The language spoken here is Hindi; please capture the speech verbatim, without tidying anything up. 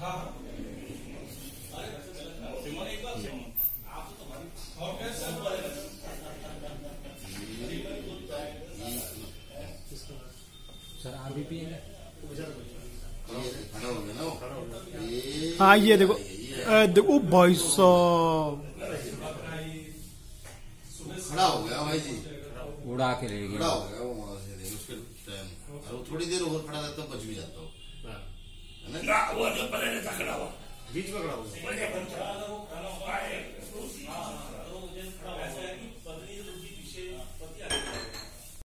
सर आप भी पिएंगे? हाँ ये देखो, देखो भाई साहब खड़ा हो गया भाई जी, उड़ा के ले गया। खड़ा हो गया वो वहां से, उसके टाइम और थोड़ी देर और खड़ा रहता बच भी जाता हो है ना। वो जो पहले खड़ा हुआ बीच में खड़ा हुआ।